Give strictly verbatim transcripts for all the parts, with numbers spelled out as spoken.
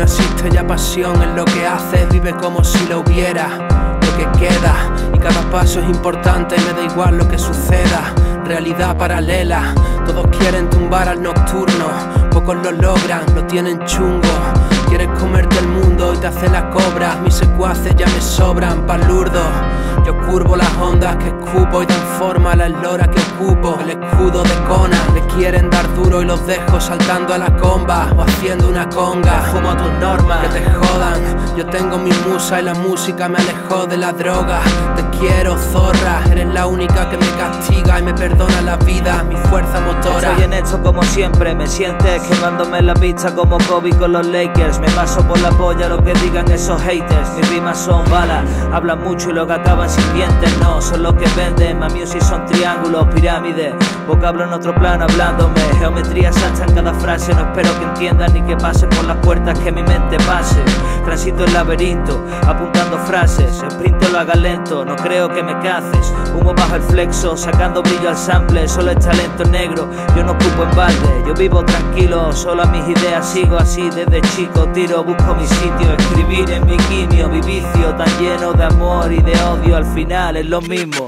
No existe ya pasión en lo que haces, vive como si lo hubiera, lo que queda, y cada paso es importante, me da igual lo que suceda. Realidad paralela, todos quieren tumbar al nocturno, pocos lo logran, lo tienen chungo. Quieres comerte el mundo y te hace la cobra, mis secuaces ya me sobran palurdos. Yo curvo las ondas que escupo y dan forma a la eslora que ocupo. El escudo de Kona, le quieren dar duro y los dejo saltando a la comba o haciendo una conga. Fumo a tus normas, que te jodan. Yo tengo mi musa y la música me alejó de la droga. Te quiero, zorra, eres la única que me castiga y me perdona la vida, mi fuerza motora. Estoy en esto como siempre, me sientes quemándome la pista como Kobe con los Lakers. Me paso por la polla lo que digan esos haters. Mis rimas son balas, hablan mucho y lo que acaban sin dientes. No, son los que venden, my music son triángulos, pirámides. Vocablo en otro plano hablándome, geometría salsa en cada frase. No espero que entiendan ni que pase por las puertas que mi mente pase. Transito el laberinto, apuntando frases. Sprinto lo haga lento, no creo que me caces. Humo bajo el flexo, sacando brillo al sample. Solo es talento negro, yo no ocupo en balde. Yo vivo tranquilo, solo a mis ideas sigo así desde chico. Tiro, busco mi sitio, escribir en mi quimio. Mi vicio tan lleno de amor y de odio, al final es lo mismo.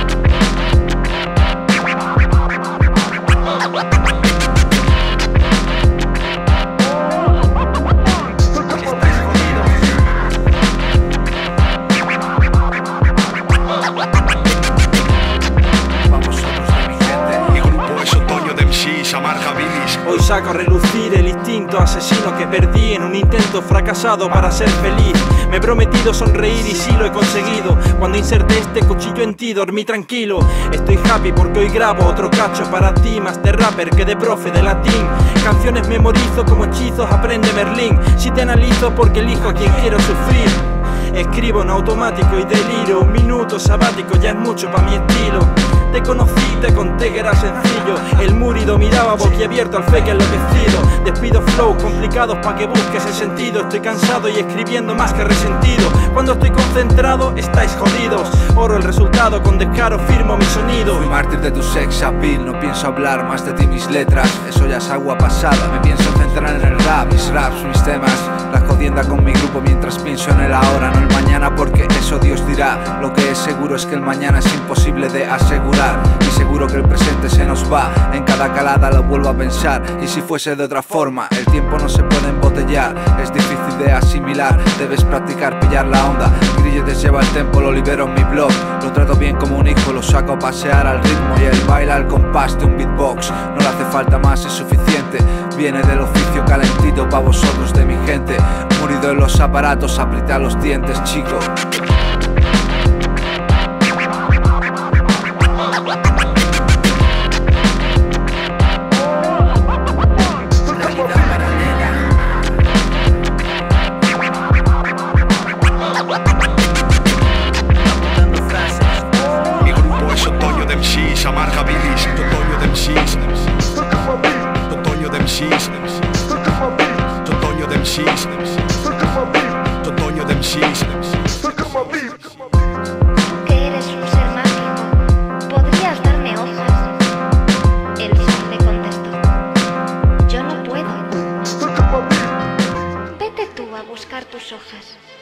Hoy saco a relucir el instinto asesino que perdí en un intento fracasado para ser feliz. Me he prometido sonreír y sí lo he conseguido. Cuando inserté este cuchillo en ti dormí tranquilo. Estoy happy porque hoy grabo otro cacho para ti, más de rapper que de profe de latín. Canciones memorizo como hechizos aprende Merlín. Si te analizo porque elijo a quien quiero sufrir. Escribo en automático y deliro. Un minuto sabático ya es mucho pa' mi estilo. Te conocí, te conté que era sencillo. El múrido miraba boquiabierto al fake enloquecido. Despido flow complicados pa' que busques el sentido. Estoy cansado y escribiendo más que resentido. Cuando estoy concentrado estáis jodidos. Oro el resultado, con descaro firmo mi sonido. Fui mártir de tu sex appeal, no pienso hablar más de ti, mis letras. Eso ya es agua pasada, me pienso centrar en el rap. Mis raps, mis temas, la jodienda con mi grupo mientras pienso en el ahora, no el mañana, porque eso Dios dirá. Lo que es seguro es que el mañana es imposible de asegurar. Y seguro que el presente se nos va, en cada calada lo vuelvo a pensar. Y si fuese de otra forma, el tiempo no se puede embotellar. Es difícil de asimilar, debes practicar, pillar la onda. Grilletes lleva el tempo, lo libero en mi blog. Lo trato bien como un hijo, lo saco a pasear al ritmo. Y él baila al compás de un beatbox. No le hace falta más, es suficiente. Viene del oficio calentito pa' vosotros de mi gente. Murido en los aparatos, aprieta los dientes, chico. Amarga bilis, Totonio de M Cs, Totonio de M Cs, Totonio de M Cs, Totonio de M Cs. Tú que eres un ser mágico, ¿podrías darme hojas? El sol le contestó: yo no puedo. Vete tú a buscar tus hojas.